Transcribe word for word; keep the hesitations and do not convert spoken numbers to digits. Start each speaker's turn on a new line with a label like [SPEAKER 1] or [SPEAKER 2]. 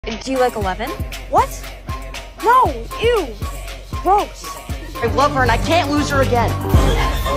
[SPEAKER 1] Do you like Eleven?
[SPEAKER 2] What? No, ew, gross.
[SPEAKER 3] I love her and I can't lose her again.